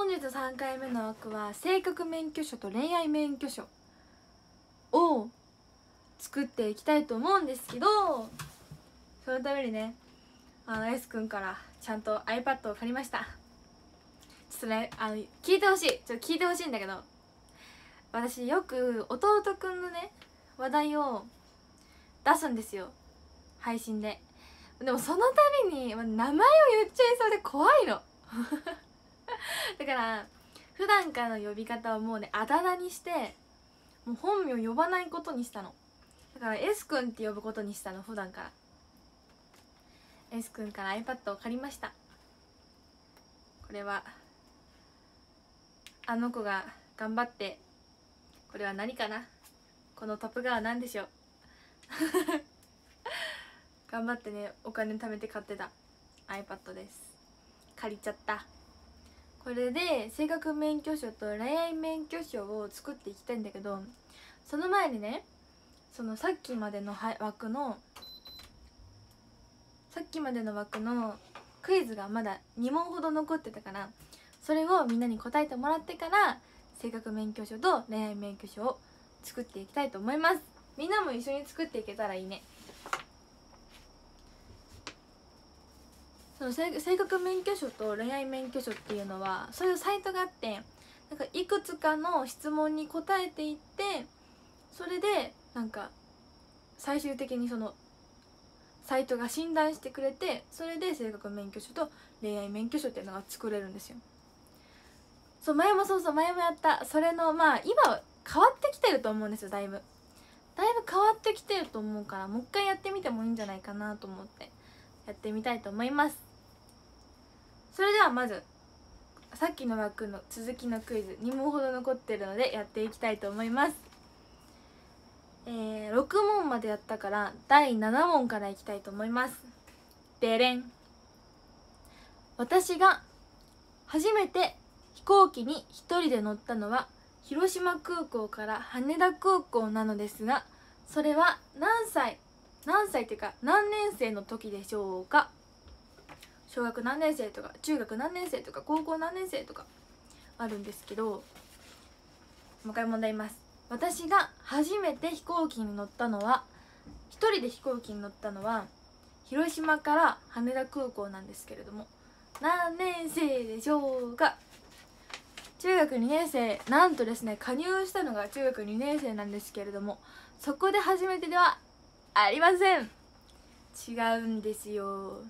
本日3回目の枠は性格免許証と恋愛免許証を作っていきたいと思うんですけど、そのためにねS 君からちゃんと iPad を借りました。ちょっとね聞いてほしい、ちょっと聞いてほしいんだけど、私よく弟くんのね話題を出すんですよ、配信で。でもその度に名前を言っちゃいそうで怖いのだから普段からの呼び方をもうねあだ名にして、もう本名呼ばないことにしたの。だから S 君って呼ぶことにしたの、普段から。 S 君から iPad を借りました。これはあの子が頑張って、これは何かな、このトップガンは何でしょう頑張ってねお金貯めて買ってた iPad です。借りちゃった。これで性格免許証と恋愛免許証を作っていきたいんだけど、その前にね、そのさっきまでの枠のクイズがまだ2問ほど残ってたから、それをみんなに答えてもらってから性格免許証と恋愛免許証を作っていきたいと思います。みんなも一緒に作っていけたらいいね。その性格免許証と恋愛免許証っていうのはそういうサイトがあって、なんかいくつかの質問に答えていって、それでなんか最終的にそのサイトが診断してくれて、それで性格免許証と恋愛免許証っていうのが作れるんですよ。そう前もやった。それの今変わってきてると思うんですよ。だいぶ変わってきてると思うから、もう一回やってみてもいいんじゃないかなと思ってやってみたいと思います。それではまずさっきの枠の続きのクイズ2問ほど残ってるのでやっていきたいと思います。6問までやったから第7問からいきたいと思います。でれん。私が初めて飛行機に一人で乗ったのは広島空港から羽田空港なのですが、それは何歳っていうか何年生の時でしょうか。小学何年生とか中学何年生とか高校何年生とかあるんですけど、もう一回問題言います。私が初めて飛行機に乗ったのは、一人で飛行機に乗ったのは広島から羽田空港なんですけれども、何年生でしょうか。中学2年生。なんとですね、加入したのが中学2年生なんですけれども、そこで初めてではありません。違うんですよ。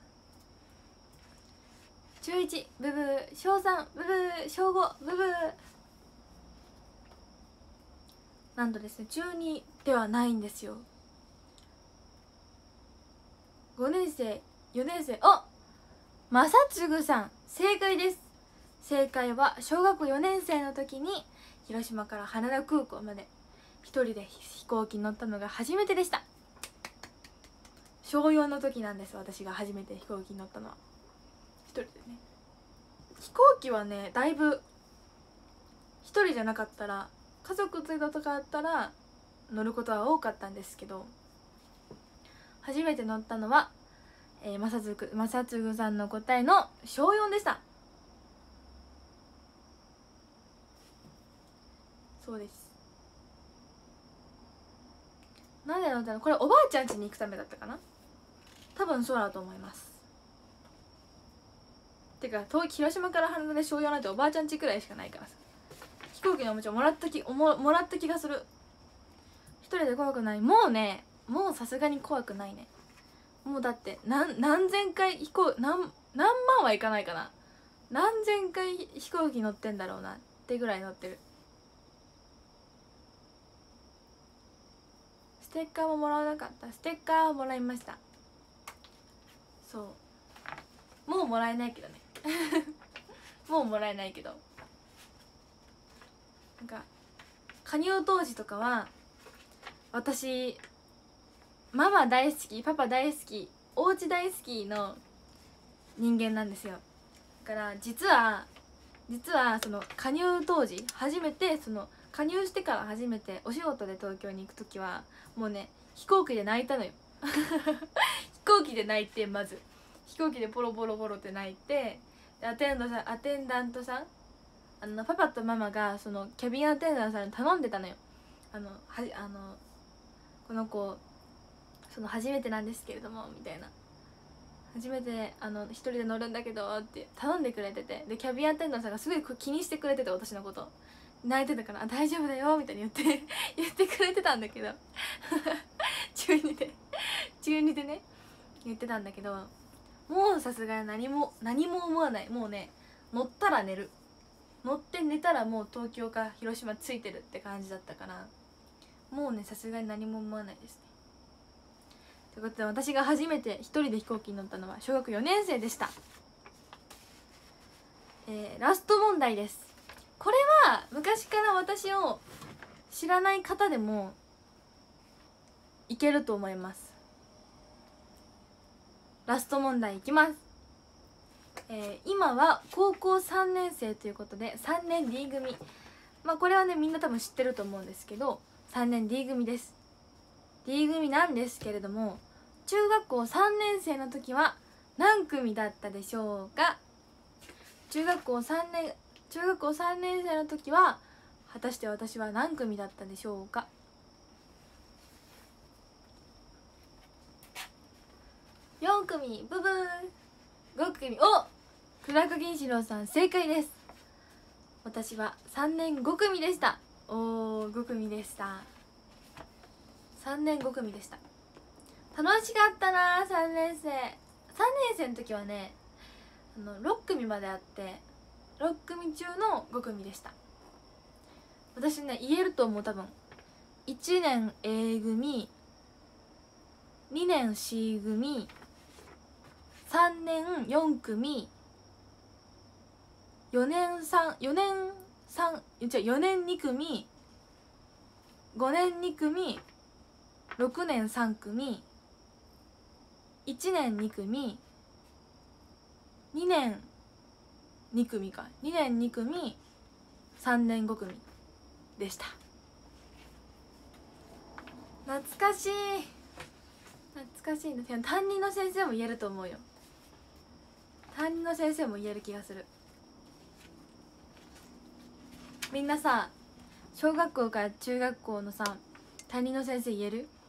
中1ブブー、小3ブブー、小5ブブー。なんとですね、中2ではないんですよ。5年生4年生。正嗣さん正解です。正解は小学4年生の時に広島から羽田空港まで一人で飛行機に乗ったのが初めてでした。小4の時なんです、私が初めて飛行機に乗ったのは。一人でね。飛行機はねだいぶ一人じゃなかったら、家族連れとかだったら乗ることは多かったんですけど、初めて乗ったのは、正嗣さんの答えの小4でした。そうです。なんで乗ったの、これおばあちゃん家に行くためだったかな、多分そうだと思います。てか広島から羽田で小4なんておばあちゃん家くらいしかないからさ、飛行機のおもちゃもらった気がする。一人で怖くない。もうさすがに怖くないね。もうだって何千回何万はいかないかな、何千回飛行機乗ってんだろうなってぐらい乗ってる。ステッカーももらわなかった。ステッカーをもらいました。そうもうもらえないけどねもうもらえないけど、なんか加入当時とかは私ママ大好き、パパ大好き、お家大好きの人間なんですよ。だから実はその加入当時初めて、その加入してから初めてお仕事で東京に行く時はもうね飛行機で泣いたのよ飛行機で泣いて、まず飛行機でボロボロって泣いて、でアテンダントさんパパとママがそのキャビンアテンダントさんに頼んでたのよ。この子その初めてなんですけれどもみたいな、初めて一人で乗るんだけどって頼んでくれてて、でキャビンアテンダントさんがすごい気にしてくれてて、私のこと泣いてたから「大丈夫だよ」みたいに言ってくれてたんだけど中2でね言ってたんだけど、もうさすがに何も思わない。もうね、乗ったら寝る、乗って寝たらもう東京か広島着いてるって感じだったから、もうねさすがに何も思わないですね。ということで、私が初めて一人で飛行機に乗ったのは小学4年生でした。ラスト問題です。これは昔から私を知らない方でもいけると思います。ラスト問題いきます。今は高校3年生ということで3年 D 組、これはねみんな多分知ってると思うんですけど、3年 D 組です。 D 組なんですけれども、中学校3年生の時は何組だったでしょうか。中学校3年生の時は果たして私は何組だったでしょうか。4組ブブー、5組、お、倉岡銀志郎さん正解です。私は3年5組でした。おー、5組でした。3年5組でした。楽しかったなー。3年生の時はね、6組まであって、6組中の5組でした。私ね言えると思う。多分1年 A 組、2年 C 組、3年4組、4年2組、5年2組、6年3組、1年2組、2年2組か、2年2組、3年5組でした。懐かしいんですよ。担任の先生も言えると思うよ。担任の先生も言える気がする。みんなさ、小学校から中学校のさ担任の先生言える？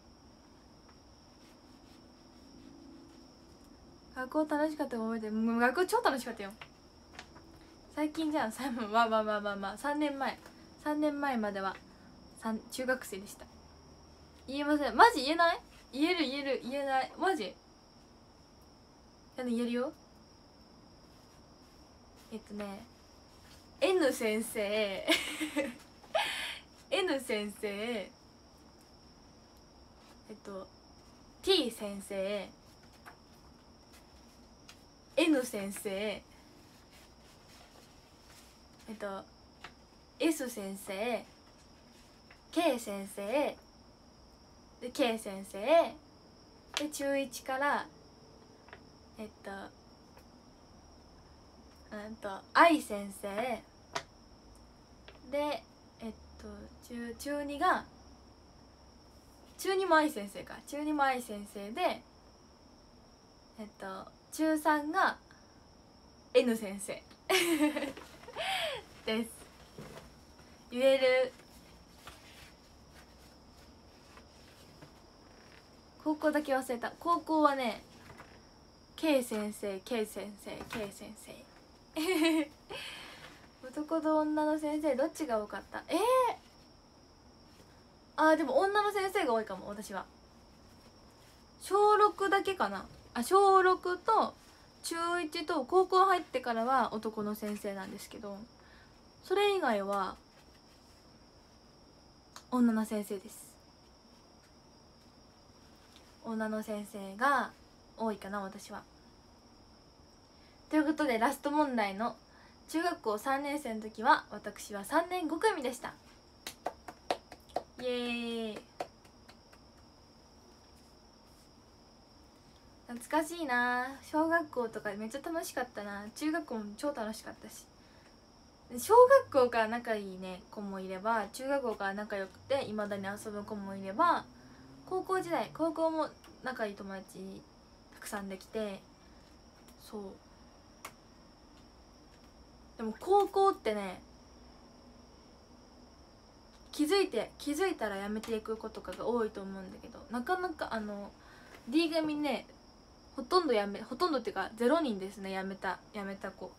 学校楽しかったか覚えてる？もう学校超楽しかったよ。最近じゃん。3年前までは中学生でした。言えません。マジ言えない？言えない。マジ言えるよ。N 先生N 先生、T 先生、N 先生、S 先生、K 先生で K 先生で、中1からI 先生で、中2が中2も愛先生か、中2も愛先生で、中3が N 先生です。言える？高校だけ忘れた。高校はね K 先生 K 先生 K 先生男と女の先生どっちが多かった？でも女の先生が多いかも。私は小6だけかな。小6と中1と高校入ってからは男の先生なんですけど、それ以外は女の先生です。女の先生が多いかな、私は。ということでラスト問題の中学校3年生の時は私は3年5組でした。イエーイ。懐かしいな。小学校とかめっちゃ楽しかったな。中学校も超楽しかったし、小学校から仲いいね子もいれば、中学校から仲良くていまだに遊ぶ子もいれば、高校も仲いい友達たくさんできて、そう。でも高校ってね気づいたらやめていく子とかが多いと思うんだけど、なかなかD 組ね、ほとんどっていうか0人ですね、やめた子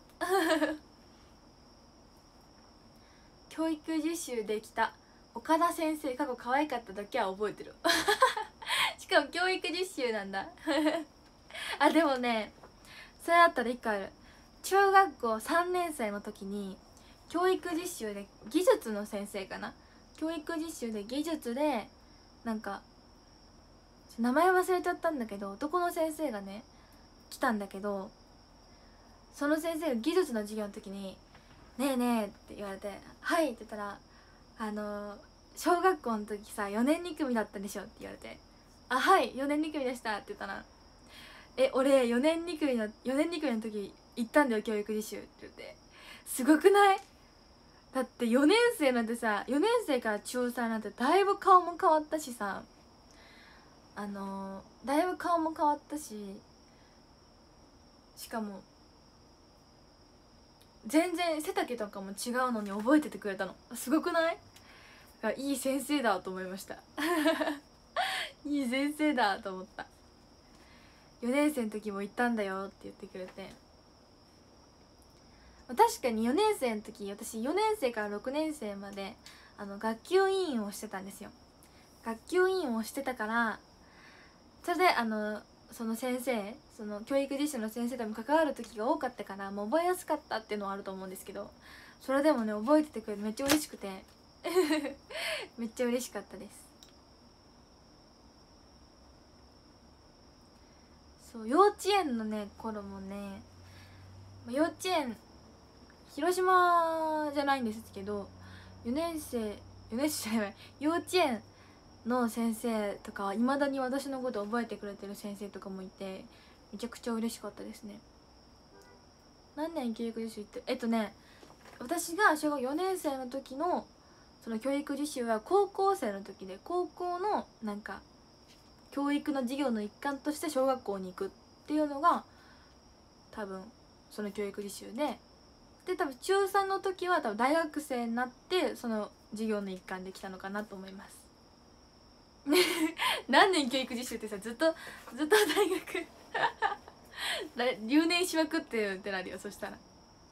教育実習できた岡田先生過去可愛かっただけは覚えてるしかも教育実習なんだあ、でもね、それあったら1個ある。中学校3年生の時に教育実習で技術の先生かな、教育実習で技術でなんか名前忘れちゃったんだけど、男の先生がね来たんだけど、その先生が技術の授業の時に「ねえねえ」って言われて「はい」って言ったら小学校の時さ4年2組だったでしょって言われて「あ、はい4年2組でした」って言ったら「俺4年2組の時行ったんだよ教育実習」って言って、すごくない？だって4年生なんてさ、4年生から中3なんてだいぶ顔も変わったしさ、だいぶ顔も変わったし、しかも全然背丈とかも違うのに覚えててくれたの、すごくない？いい先生だと思いましたいい先生だと思った。4年生の時も行ったんだよって言ってくれて、確かに4年生の時、私4年生から6年生まで学級委員をしてたんですよ。学級委員をしてたから、それでその先生、その教育実習の先生とも関わる時が多かったから、もう覚えやすかったっていうのはあると思うんですけど、それでもね覚えててくれてめっちゃ嬉しくてめっちゃ嬉しかったです。そう、幼稚園のね頃もね、幼稚園広島じゃないんですけど、4年生じゃない、幼稚園の先生とかいまだに私のこと覚えてくれてる先生とかもいて、めちゃくちゃ嬉しかったですね。何年教育実習行って私が小学4年生の時のその教育実習は高校生の時で、高校のなんか教育の授業の一環として小学校に行くっていうのが多分その教育実習で、多分中3の時は多分大学生になってその授業の一環で来たのかなと思います何年教育実習ってさ、ずっと大学留年しまくってるってなるよ。そしたら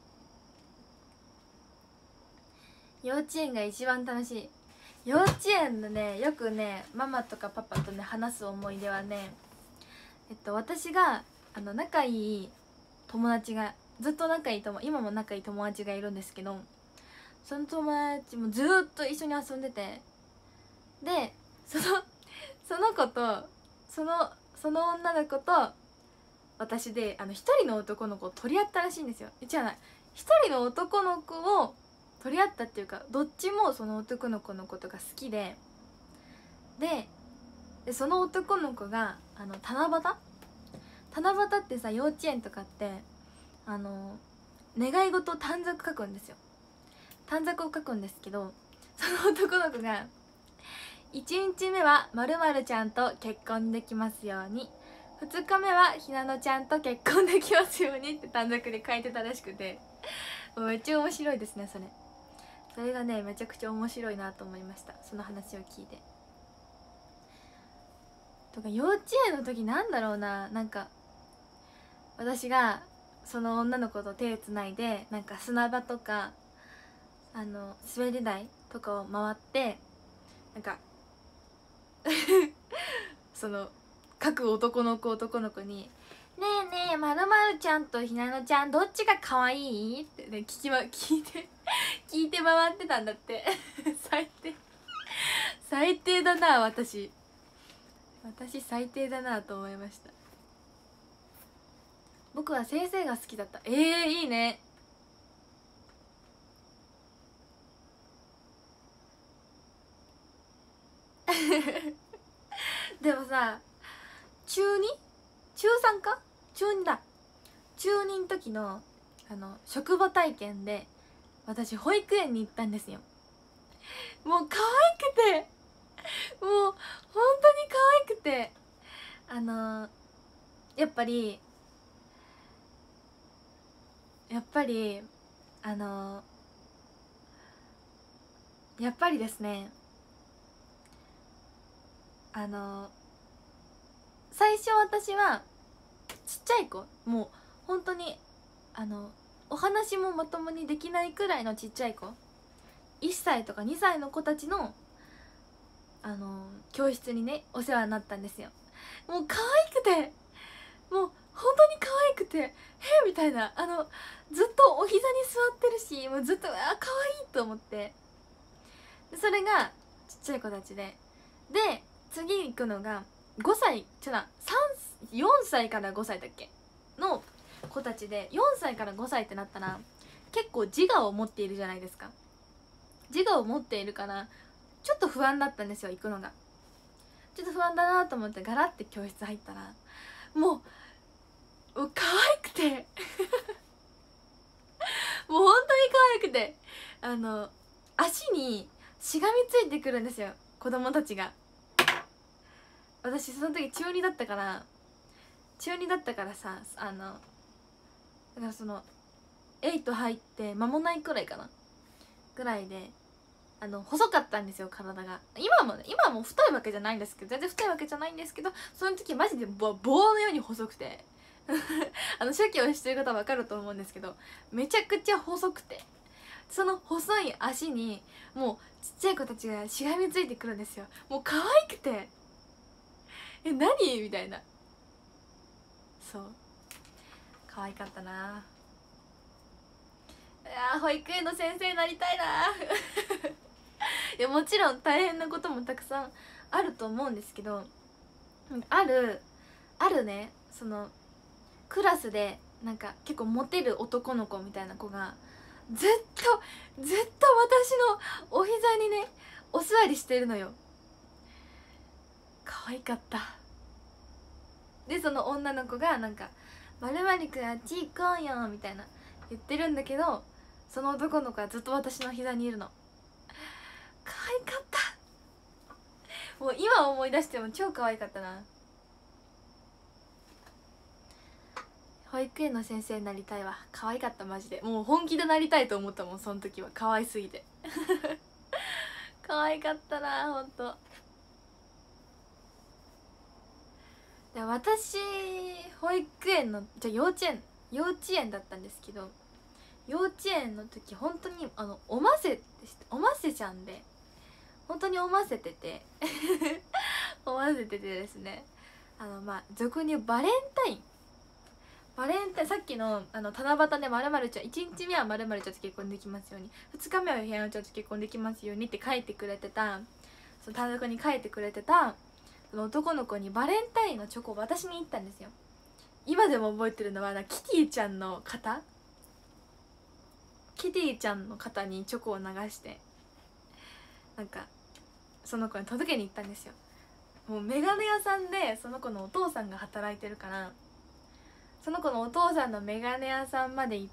幼稚園が一番楽しい。幼稚園のね、よくねママとかパパとね話す思い出はね、私が仲いい友達が、ずっと仲いい今も仲いい友達がいるんですけど、その友達もずっと一緒に遊んでて、でその子とその女の子と私で一人の男の子を取り合ったらしいんですよ。じゃない、一人の男の子を取り合ったっていうか、どっちもその男の子のことが好きで、その男の子が七夕ってさ、幼稚園とかって願い事を短冊書くんですよ。短冊を書くんですけど、その男の子が1日目は〇〇ちゃんと結婚できますように、2日目はひなのちゃんと結婚できますようにって短冊で書いてたらしくて、めっちゃ面白いですね。それがねめちゃくちゃ面白いなと思いました、その話を聞いて。とか幼稚園の時なんだろうな、なんか私がその女の子と手つないで、なんか砂場とか滑り台とかを回って、なんかその各男の子に「ねえねえまるまるちゃんとひなのちゃんどっちが可愛い?」ってね聞いて回ってたんだって最低だな。私最低だなと思いました。僕は先生が好きだった。いいね。でもさ、中 2？ 中3か中2だ。中2の時の職場体験で私保育園に行ったんですよ。もう可愛くて、もう本当に可愛くて、やっぱりやっぱりですね、 最初私はちっちゃい子、もう本当にお話もまともにできないくらいのちっちゃい子、1歳とか2歳の子たちの教室にねお世話になったんですよ。もう可愛くて、もう本当に可愛くて、みたいな、ずっとお膝に座ってるし、もうずっと可愛いと思って、でそれがちっちゃい子たちで、次行くのが5歳4歳から5歳だっけの子たちで、4歳から5歳ってなったら結構自我を持っているじゃないですか。自我を持っているからちょっと不安だったんですよ、行くのが。ちょっと不安だなと思ってガラッて教室入ったら、もう可愛くてもう本当に可愛くて、足にしがみついてくるんですよ、子供たちが。私その時中2だったからさ、だからその8入って間もないくらいかなぐらいで、細かったんですよ体が。今も太いわけじゃないんですけど、全然太いわけじゃないんですけど、その時マジで棒のように細くて初期をしてる方は分かると思うんですけど、めちゃくちゃ細くて、その細い足にもうちっちゃい子たちがしがみついてくるんですよ。もう可愛くて、何みたいな。そう可愛かったな。保育園の先生になりたいないやもちろん大変なこともたくさんあると思うんですけど、あるね、そのクラスでなんか結構モテる男の子みたいな子がずっと私のお膝にねお座りしてるのよ。可愛かった。でその女の子がなんか「まるまるくんあっち行こうよ」みたいな言ってるんだけど、その男の子はずっと私の膝にいるの。可愛かった。もう今思い出しても超可愛かったな。保育園の先生になりたいわ。可愛かったマジで。もう本気でなりたいと思ったもん、その時は。可愛すぎて可愛かったなほんと。で私保育園の幼稚園だったんですけど、幼稚園の時本当におませちゃんで、本当におませてておませててですね、俗に言うバレンタイン、さっきの七夕でまるまるちゃん、1日目はまるまるちゃんと結婚できますように、2日目はひなのちゃんと結婚できますようにって書いてくれてた、その短冊に書いてくれてたその男の子にバレンタインのチョコを渡しに行ったんですよ。今でも覚えてるのはキティちゃんの肩にチョコを流して、なんかその子に届けに行ったんですよ。もうメガネ屋さんでその子のお父さんが働いてるから、その子のお父さんのメガネ屋さんまで行って、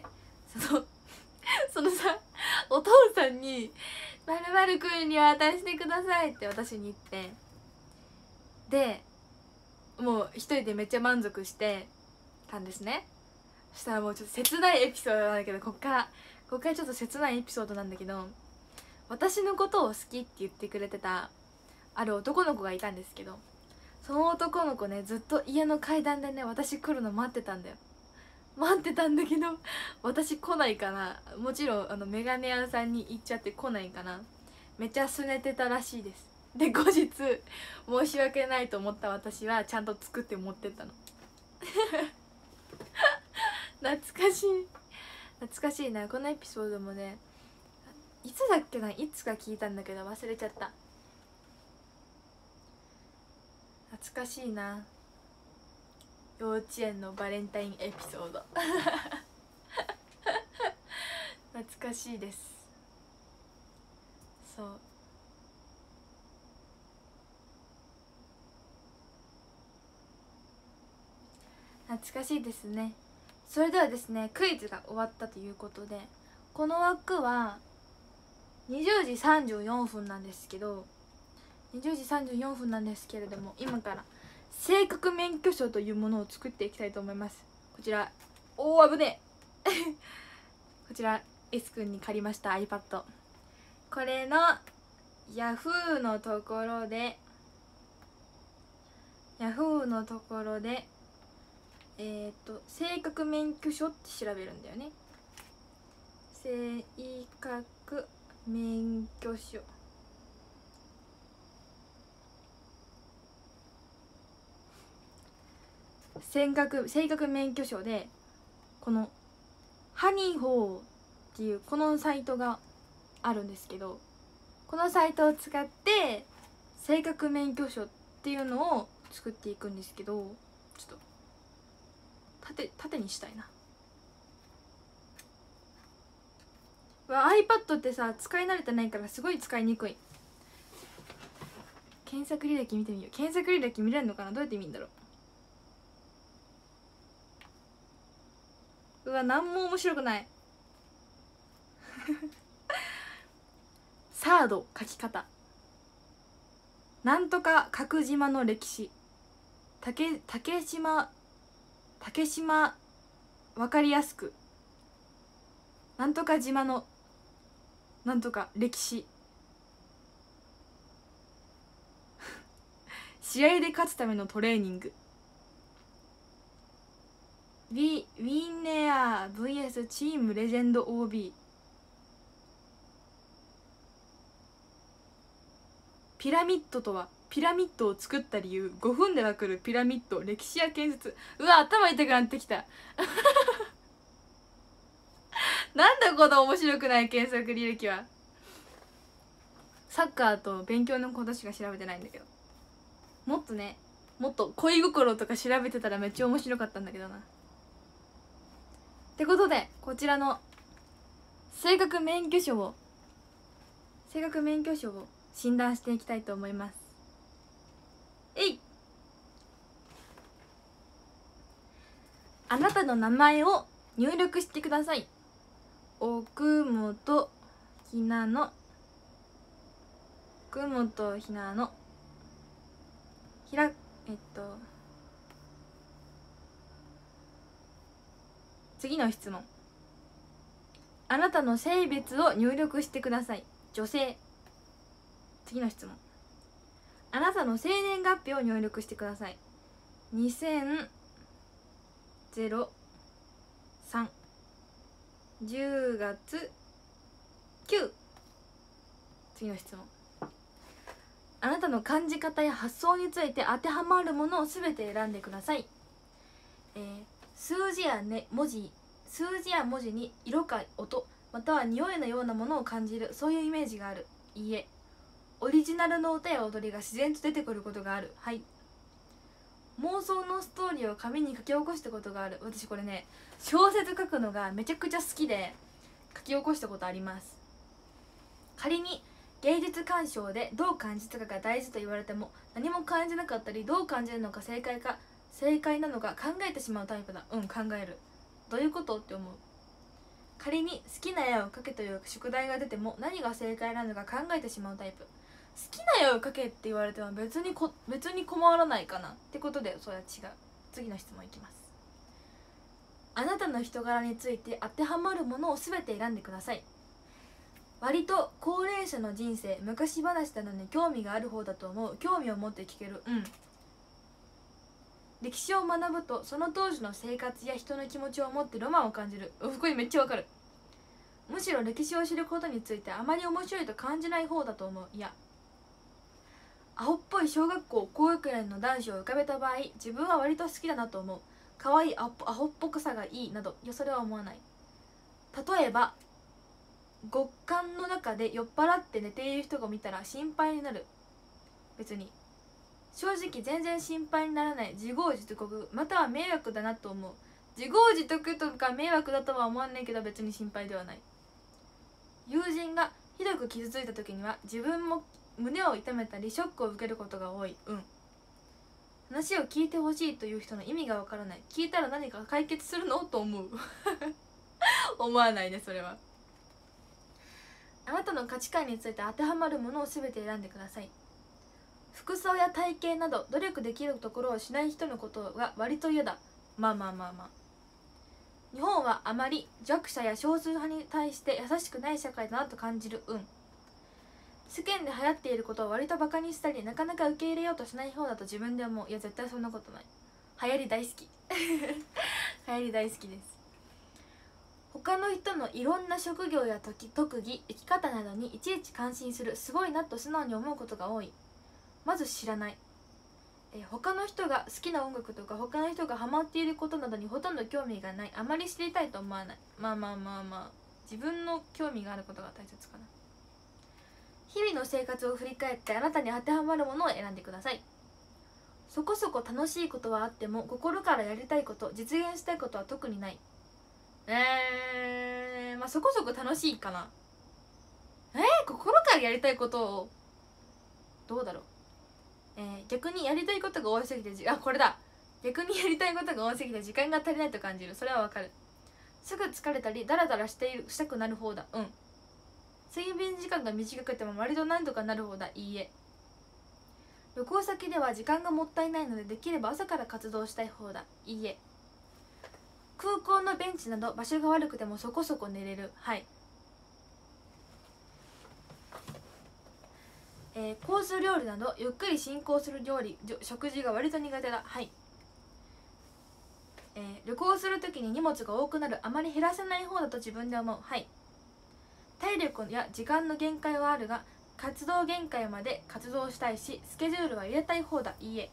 そのさお父さんに「まるまるくんに渡してください」って私に言って、でもう一人でめっちゃ満足してたんですね。そしたらもうちょっと切ないエピソードなんだけど、こっからちょっと切ないエピソードなんだけど、私のことを好きって言ってくれてたある男の子がいたんですけど、その男の子ね、ずっと家の階段でね私来るの待ってたんだけど私来ないから、もちろんメガネ屋さんに行っちゃって来ないから、めっちゃ拗ねてたらしいです。で後日申し訳ないと思った私はちゃんと作って持ってったの懐かしいな。このエピソードもね、いつだっけな、いつか聞いたんだけど忘れちゃった。懐かしいな、幼稚園のバレンタインエピソード懐かしいです。そう懐かしいですね。それではですね、クイズが終わったということで、この枠は20時34分なんですけど、れども、今から性格免許証というものを作っていきたいと思います。こちら、危ねえこちら S 君に借りました iPad。 これの Yahoo のところでヤフーのところで性格免許証って調べるんだよね。性格免許証、性格免許証で、このハニーホーっていうこのサイトがあるんですけど、このサイトを使って性格免許証っていうのを作っていくんですけど、ちょっと縦にしたいな。iPad ってさ、使い慣れてないからすごい使いにくい。検索履歴見てみよう。検索履歴見れるのかな、どうやって見るんだろう。なんも面白くないサード書き方、なんとか角島の歴史、竹島わかりやすく、なんとか島のなんとか歴史試合で勝つためのトレーニング、ウィンネア vs チームレジェンド OB、 ピラミッドとは、ピラミッドを作った理由、5分でわかるピラミッド、歴史や建設。頭痛くなってきたなんだこの面白くない検索履歴は。サッカーと勉強のことしか調べてないんだけど、もっと恋心とか調べてたらめっちゃ面白かったんだけどな。ってことで、こちらの性格免許証を診断していきたいと思います。あなたの名前を入力してください。奥本ひなの、次の質問。あなたの性別を入力してください。女性。次の質問。あなたの生年月日を入力してください。2003 10月9。次の質問。あなたの感じ方や発想について当てはまるものをすべて選んでください。数字や文字に色か音、または匂いのようなものを感じる、そういうイメージがある。いいえ。オリジナルの歌や踊りが自然と出てくることがある。はい。妄想のストーリーを紙に書き起こしたことがある。私これね、小説書くのがめちゃくちゃ好きで書き起こしたことあります。仮に芸術鑑賞でどう感じたかが大事と言われても、何も感じなかったり、どう感じるのか正解なのか考えてしまうタイプだ。考える。どういうことって思う。仮に好きな絵を描けという宿題が出ても、何が正解なのか考えてしまうタイプ。好きな絵を描けって言われても別に困らないかなってことで、それは違う。次の質問いきます。あなたの人柄について当てはまるものを全て選んでください。割と高齢者の人生、昔話なのに興味がある方だと思う。興味を持って聞ける。歴史を学ぶとその当時の生活や人の気持ちを持ってロマンを感じる。これめっちゃわかる。むしろ歴史を知ることについてあまり面白いと感じない方だと思う。いや、アホっぽい小学校高学年の男子を浮かべた場合、自分は割と好きだなと思う。可愛いアホっぽくさがいいなど、いやそれは思わない。例えば極寒の中で酔っ払って寝ている人が見たら心配になる。別に正直全然心配にならない。自業自得または迷惑だなと思う。自業自得とか迷惑だとは思わないけど、別に心配ではない。友人がひどく傷ついた時には自分も胸を痛めたりショックを受けることが多い。話を聞いてほしいという人の意味がわからない。聞いたら何か解決するのと思う思わないね、それは。あなたの価値観について当てはまるものを全て選んでください。服装や体型など努力できるところをしない人のことが割と嫌だ。まあ日本はあまり弱者や少数派に対して優しくない社会だなと感じる。 世間で流行っていることを割とバカにしたり、なかなか受け入れようとしない方だと自分で思う。いや絶対そんなことない。流行り大好き流行り大好きです。他の人のいろんな職業や特技、生き方などにいちいち感心する。すごいなと素直に思うことが多い。まず知らない。他の人が好きな音楽とか他の人がハマっていることなどにほとんど興味がない。あまり知りたいと思わない。まあ自分の興味があることが大切かな。日々の生活を振り返ってあなたに当てはまるものを選んでください。そこそこ楽しいことはあっても心からやりたいこと、実現したいことは特にない。まあそこそこ楽しいかな。心からやりたいことをどうだろう。逆にやりたいことが多すぎてこれだ。逆にやりたいことが多すぎて時間が足りないと感じる。それはわかる。すぐ疲れたりダラダラしたくなる方だ。睡眠時間が短くても割と何とかなる方だ。いいえ。旅行先では時間がもったいないのでできれば朝から活動したい方だ。いいえ。空港のベンチなど場所が悪くてもそこそこ寝れる。はい。コース料理などゆっくり進行する食事が割と苦手だ。はい。旅行するときに荷物が多くなる。あまり減らせない方だと自分で思う。はい。体力や時間の限界はあるが活動限界まで活動したいしスケジュールは入れたい方だ。いいえ。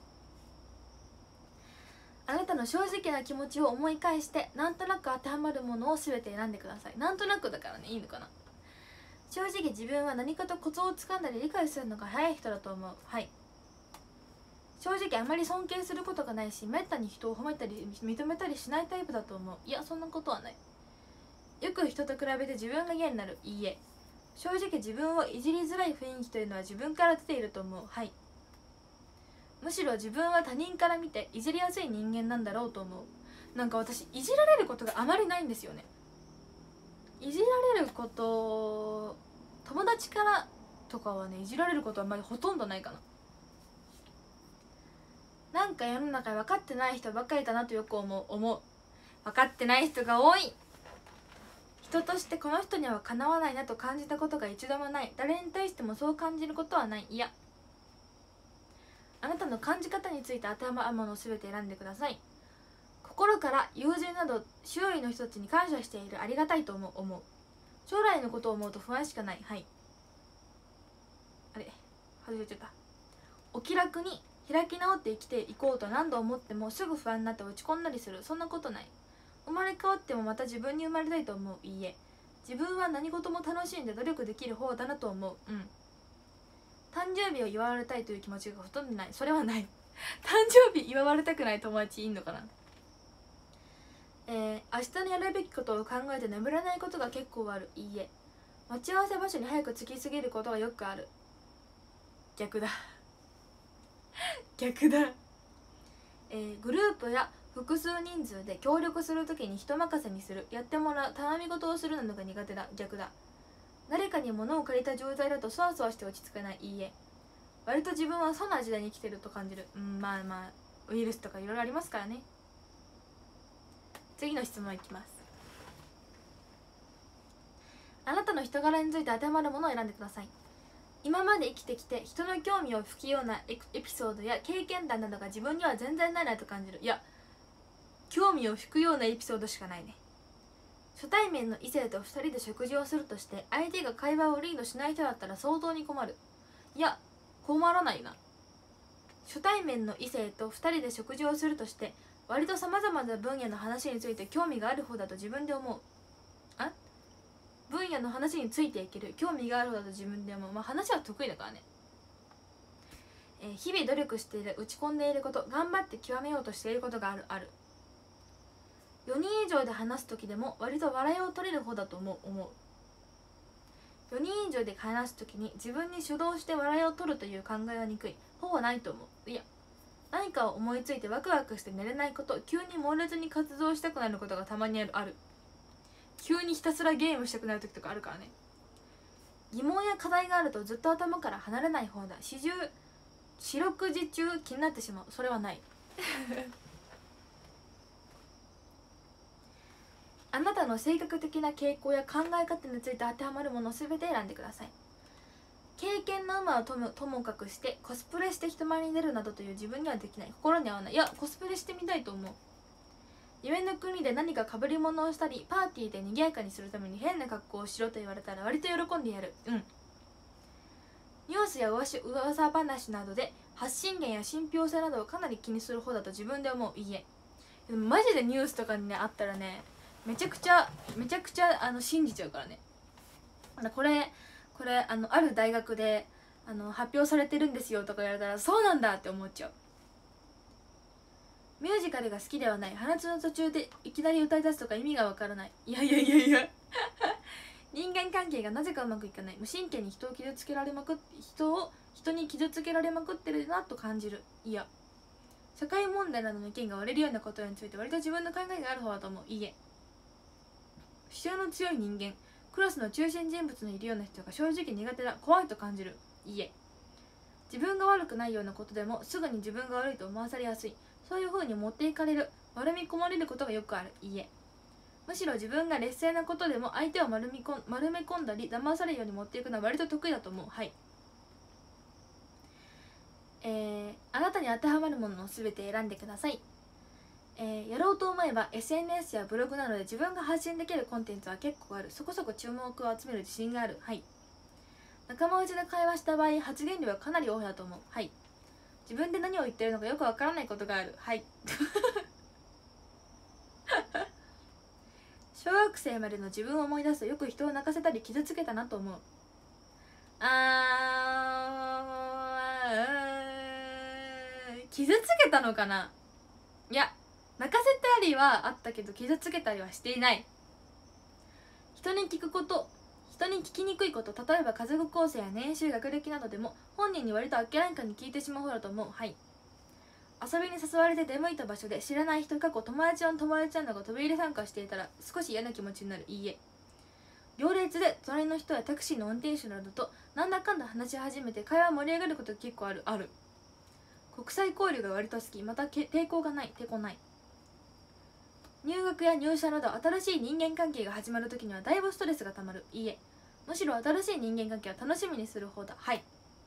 あなたの正直な気持ちを思い返してなんとなく当てはまるものを全て選んでください。なんとなくだからね、いいのかな。正直自分は何かとコツをつかんだり理解するのが早い人だと思う。はい。正直あまり尊敬することがないし、めったに人を褒めたり認めたりしないタイプだと思う。いやそんなことはない。よく人と比べて自分が嫌になる。いいえ。正直自分をいじりづらい雰囲気というのは自分から出ていると思う。はい。むしろ自分は他人から見ていじりやすい人間なんだろうと思う。なんか私いじられることがあまりないんですよね。いじられること、友達からとかはね、いじられることはあんまりほとんどないかな。なんか世の中分かってない人ばっかりだなとよく思う。分かってない人が多い。人としてこの人にはかなわないなと感じたことが一度もない。誰に対してもそう感じることはない。いや、あなたの感じ方について当てはまるものを全て選んでください。心から友人など周囲の人たちに感謝している。ありがたいと思う。将来のことを思うと不安しかない。はい。あれ外れちゃった。お気楽に開き直って生きていこうと何度思ってもすぐ不安になって落ち込んだりする。そんなことない。生まれ変わってもまた自分に生まれたいと思う。いいえ。自分は何事も楽しんで努力できる方だなと思う。誕生日を祝われたいという気持ちがほとんどない。それはない。誕生日祝われたくない友達いんのかな。明日のやるべきことを考えて眠れないことが結構ある。いいえ。待ち合わせ場所に早く着きすぎることがよくある。逆だ逆だ。グループや複数人数で協力するときに人任せにする。やってもらう頼み事をするのが苦手だ。逆だ。誰かに物を借りた状態だとそわそわして落ち着かない。いいえ。割と自分はそんな時代に生きてると感じる。まあウイルスとかいろいろありますからね。次の質問いきます。あなたの人柄について当てはまるものを選んでください。今まで生きてきて人の興味を引くようなエピソードや経験談などが自分には全然ないなと感じる。いや、興味を引くようなエピソードしかないね。初対面の異性と2人で食事をするとして相手が会話をリードしない人だったら相当に困る。いや、困らないな。初対面の異性と2人で食事をするとして割とさまざまな分野の話について興味がある方だと自分で思う。分野の話についていける。興味がある方だと自分で思う。話は得意だからね。日々努力している。打ち込んでいること、頑張って極めようとしていることがある。4人以上で話す時でも割と笑いを取れる方だと思う。4人以上で話す時に自分に主導して笑いを取るという考えはにくい。ほぼないと思う。いや、何かを思いついてワクワクして寝れないこと、急に猛烈に活動したくなることがたまにある。急にひたすらゲームしたくなる時とかあるからね。疑問や課題があるとずっと頭から離れない方だ。四六時中気になってしまう。それはないあなたの性格的な傾向や考え方について当てはまるものを全て選んでください。 経験の有無はともかくしてコスプレして人前に出るなどという自分にはできない、心に合わない。いやコスプレしてみたいと思う。夢の国で何か被り物をしたりパーティーで賑やかにするために変な格好をしろと言われたら割と喜んでやる。ニュースや噂話などで発信源や信憑性などをかなり気にする方だと自分で思う。いいえ。でもマジでニュースとかにねあったらねめちゃくちゃ信じちゃうからね。これある大学で発表されてるんですよとか言われたらそうなんだって思っちゃう。ミュージカルが好きではない。話の途中でいきなり歌い出すとか意味がわからない。いや人間関係がなぜかうまくいかない。無神経に人に傷つけられまくってるなと感じる。いや社会問題などの意見が割れるようなことについて割と自分の考えがある方だと思う。いいえ。主張の強い人間、クラスの中心人物のいるような人が正直苦手だ、怖いと感じる。いいえ。自分が悪くないようなことでもすぐに自分が悪いと思わされやすい。そういう風に持っていかれる、丸み込まれることがよくある。いいえ。むしろ自分が劣勢なことでも相手を丸め込んだり騙されるように持っていくのは割と得意だと思う。はい。あなたに当てはまるものを全て選んでください。やろうと思えば SNS やブログなどで自分が発信できるコンテンツは結構ある。そこそこ注目を集める自信がある。はい。仲間内で会話した場合発言量はかなり多いだと思う。はい。自分で何を言ってるのかよくわからないことがある。はい小学生までの自分を思い出すとよく人を泣かせたり傷つけたなと思う。傷つけたのかな。いや泣かせたりはあったけど傷つけたりはしていない。人に聞きにくいこと、例えば家族構成や年収学歴などでも本人に割とあっけらかに聞いてしまう方だと思う。はい。遊びに誘われて出向いた場所で知らない人、過去友達などが飛び入り参加していたら少し嫌な気持ちになる。いいえ。行列で隣の人やタクシーの運転手などとなんだかんだ話し始めて会話盛り上がることが結構ある。国際交流が割と好き。また抵抗ない。入学や入社など新しい人間関係が始まるときにはだいぶストレスがたまる。いいえ。むしろ新しい人間関係は楽しみにする方だ。はい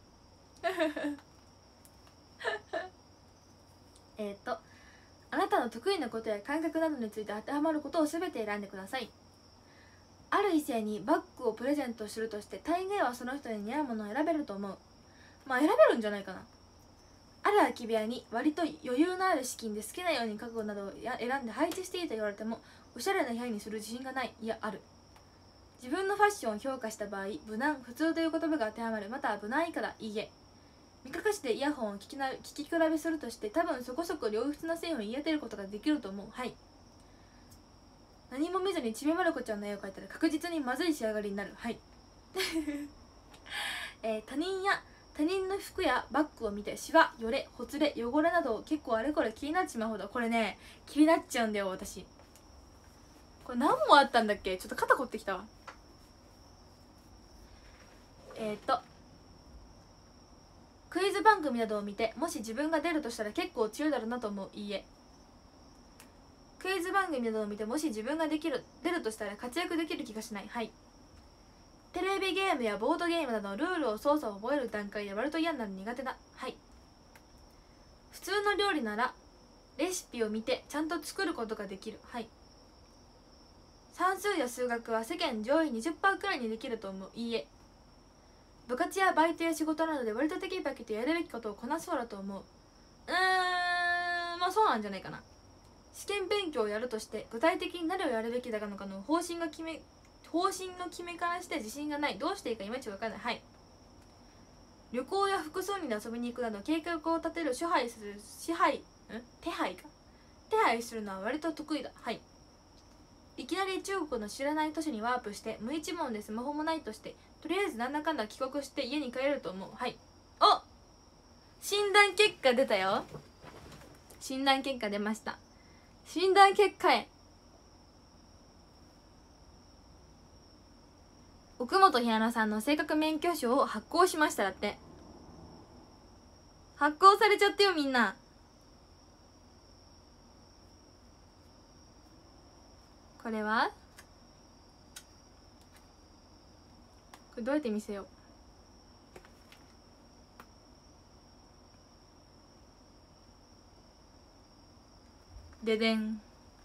あなたの得意なことや感覚などについて当てはまることを全て選んでください。ある異性にバッグをプレゼントするとして大概はその人に似合うものを選べると思う。まあ選べるんじゃないかな。ある空き部屋に割と余裕のある資金で好きなように家具などを選んで配置していいと言われてもおしゃれな部屋にする自信がない。いやある。自分のファッションを評価した場合、無難、普通という言葉が当てはまる、または無難以下だ。いいえ。目隠しでイヤホンを聞き比べするとして多分そこそこ良質な製品を言い当てることができると思う。はい。何も見ずにちびまる子ちゃんの絵を描いたら確実にまずい仕上がりになる。はい他人の服やバッグを見てシワ、よれ、ほつれ、汚れなど結構あれこれ気になってしまうほど。これね気になっちゃうんだよ私。これ何もあったんだっけ。ちょっと肩凝ってきたわ。クイズ番組などを見てもし自分が出るとしたら結構強いだろうなと思う。いいえ。クイズ番組などを見てもし自分が出るとしたら活躍できる気がしない。はい。テレビゲームやボードゲームなどのルールを操作を覚える段階で割と嫌になる、苦手だ。はい。普通の料理ならレシピを見てちゃんと作ることができる。はい。算数や数学は世間上位 20% くらいにできると思う。いいえ。部活やバイトや仕事などで割とテキパキとやるべきことをこなそうだと思う。まあそうなんじゃないかな。試験勉強をやるとして具体的に何をやるべきだのかの方針の決めからして自信がない。どうしていいかいまいち分からない。はい。旅行や複数人で遊びに行くなど計画を立てる手配するのは割と得意だ。はい。いきなり中国の知らない都市にワープして無一文でスマホもないとしてとりあえずなんだかんだ帰国して家に帰れると思う。はい。お、診断結果出たよ。診断結果出ました。診断結果へ。奥本ひなのさんの性格免許証を発行しました。だって発行されちゃったよみんな。これはこれどうやって見せよう。 ででん。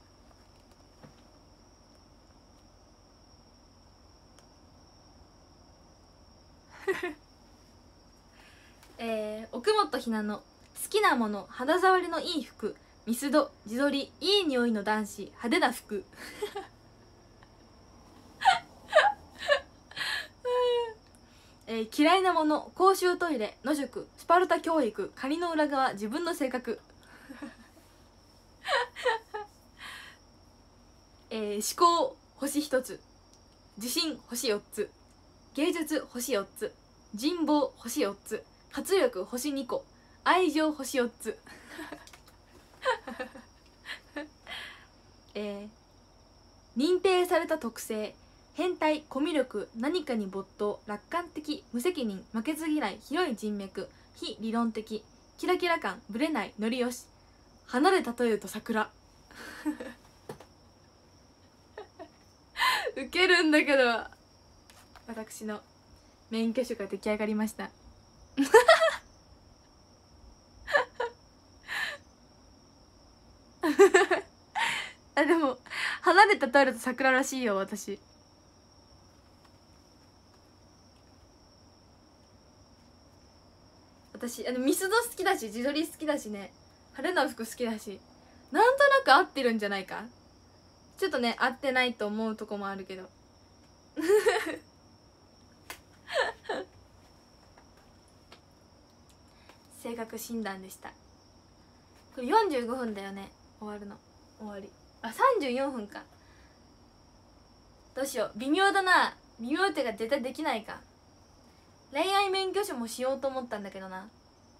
奥本ひなの好きなもの、肌触りのいい服、ミスド、自撮り、いい匂いの男子、派手な服。嫌いなもの、公衆トイレ、野宿、スパルタ教育、カニの裏側、自分の性格。思考星1つ、自信星4つ、芸術星4つ、人望星4つ、活力星2個、愛情星4つ。認定された特性、変態、コミュ力、何かに没頭、楽観的、無責任、負けず嫌い、広い人脈、非理論的、キラキラ感、ブレない、ノリよし、花で例えると桜。ウケるんだけど、私の免許証が出来上がりました。あ、でも花で例えると桜らしいよ。私ミスド好きだし、自撮り好きだしね、派手な服好きだし、なんとなく合ってるんじゃないか。ちょっとね、合ってないと思うとこもあるけど。性格診断でした。これ45分だよね、終わるの。終わり。あ、34分か。どうしよう、微妙だな。微妙っていうか絶対できないか。恋愛免許証もしようと思ったんだけどな。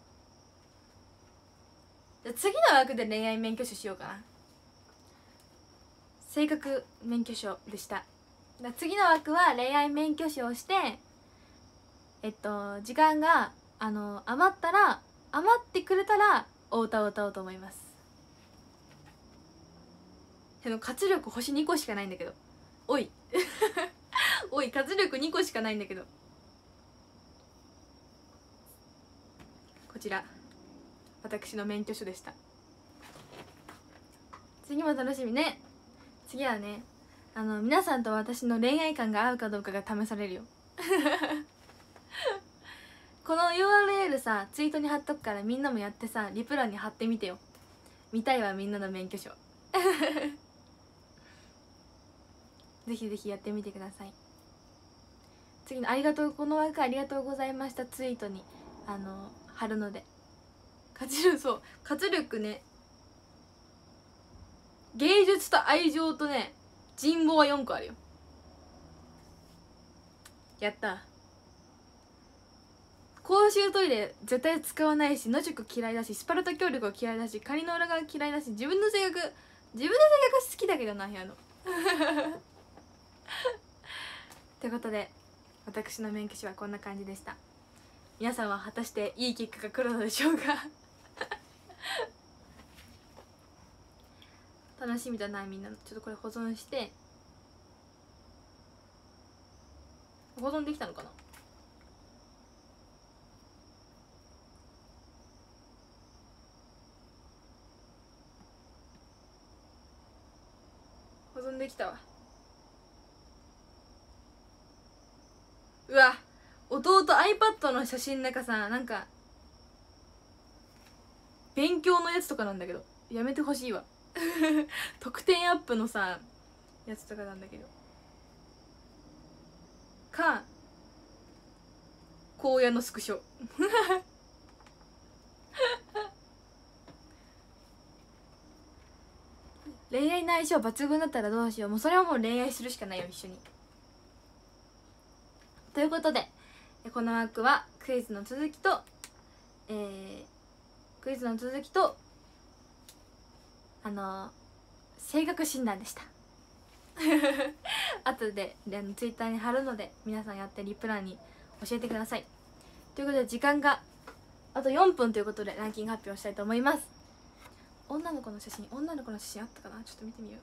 じゃ次の枠で恋愛免許証しようかな。性格免許証でした。次の枠は恋愛免許証をして、時間が余ってくれたらお歌を歌おうと思います。でも活力星2個しかないんだけど、おいおい、活力2個しかないんだけど。こちら私の免許証でした。次も楽しみね。次はね、皆さんと私の恋愛観が合うかどうかが試されるよ。この URL さ、ツイートに貼っとくから、みんなもやってさ、リプ欄に貼ってみてよ。見たいわ、みんなの免許証。ぜひぜひやってみてください。次のこの枠ありがとうございましたツイートに貼るので。そう、活力ね、芸術と愛情とね、人望は4個あるよ。やった。公衆トイレ絶対使わないし、野宿嫌いだし、スパルタ協力は嫌いだし、カニの裏側嫌いだし、自分の性格好きだけどな、部屋の。ということで、私の免許証はこんな感じでした。皆さんは果たしていい結果が来るのでしょうか。楽しみだな、みんな。ちょっとこれ保存して、保存できたのかな。保存できたわ。うわ、弟 iPad の写真なんかさ、なんか勉強のやつとかなんだけど、やめてほしいわ。得点アップのさやつとかなんだけど、か荒野のスクショ。恋愛の相性抜群だったらどうしよう。もうそれはもう恋愛するしかないよ、一緒に。ということで、この枠はクイズの続きと性格診断でした。後でツイッターに貼るので、皆さんやってリプランに教えてください。ということで、時間があと4分ということで、ランキング発表したいと思います。女の子の写真あったかな。ちょっと見てみよ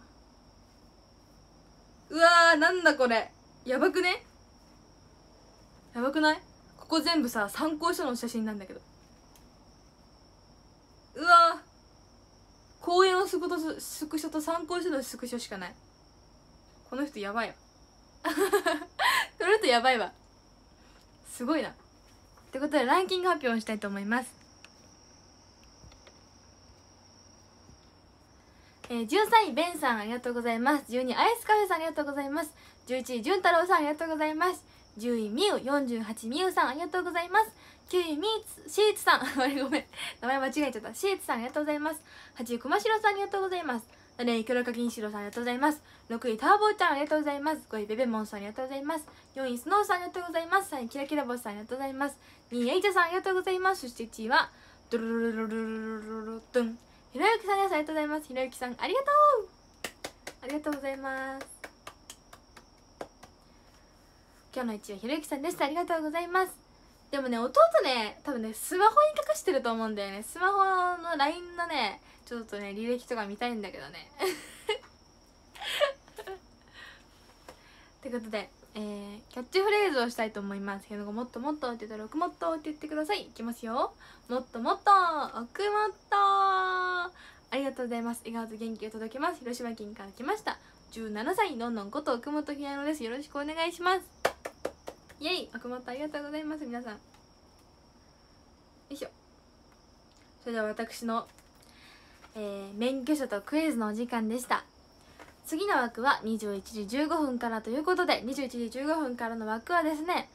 う。うわー、なんだこれ、やばくね。やばくない？ここ全部さ、参考書の写真なんだけど。うわー、 公演のスクショと参考書のスクショしかない。この人やばいわこの人やばいわ、すごいな。ってことでランキング発表したいと思います。13位ベンさんありがとうございます。12位アイスカフェさんありがとうございます。11位じゅん太郎さんありがとうございます。10位みゆ48みゆさんありがとうございます。9位シーツさんあれごめん名前間違えちゃった。シーツさんありがとうございます。8位熊代さんありがとうございます。7位黒か銀城さんありがとうございます。6位ターボーちゃんありがとうございます。5位ベベモンさんありがとうございます。4位スノーさんありがとうございます。3位キラキラボスさんありがとうございます。2位エイチャさんありがとうございます。そして1位はドルルルルルルルルルドンひろゆきさんです。ありがとうございます。ひろゆきさんありがとうありがとうございます。今日の1位はひろゆきさんです。ありがとうございます。でもね、弟ね、多分ね、スマホに隠してると思うんだよね。スマホの LINE のね、ちょっとね、履歴とか見たいんだけどね。ってことで、キャッチフレーズをしたいと思います。もっともっとって言ったら、奥もっとって言ってください。いきますよ。もっともっと、奥もっと。ありがとうございます。笑顔と元気を届けます。広島県から来ました。17歳、のんのんこと奥本ひなのです。よろしくお願いします。イエイ、奥本ありがとうございます。皆さん。よいしょ。それでは私の、免許証とクイズのお時間でした。次の枠は21時15分からということで、21時15分からの枠はですね、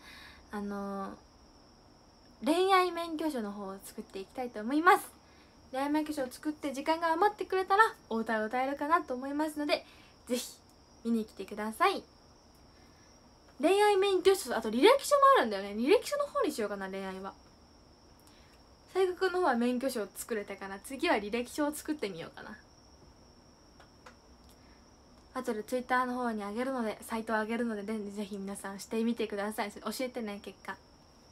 恋愛免許証の方を作っていきたいと思います。恋愛免許証を作って時間が余ってくれたらお歌を歌えるかなと思いますので、ぜひ見に来てください。恋愛免許証、あと履歴書もあるんだよね。履歴書の方にしようかな。恋愛は性格の方は免許証を作れたから、次は履歴書を作ってみようかな。あとでツイッターの方にあげるので、サイトをあげるので、ぜひ皆さんしてみてください。教えてね、結果。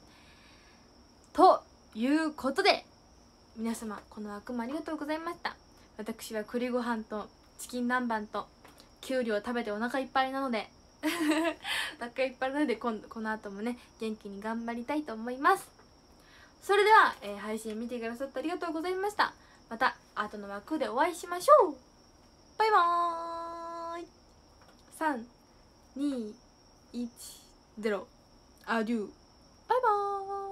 ということで、皆様この枠もありがとうございました。私は栗ご飯とチキン南蛮ときゅうりを食べてお腹いっぱいなのでお腹いっぱいなので、この後もね元気に頑張りたいと思います。それでは、配信見てくださってありがとうございました。また後の枠でお会いしましょう。バイバーイ。3、2、1、0、アデュー。バイバーイ。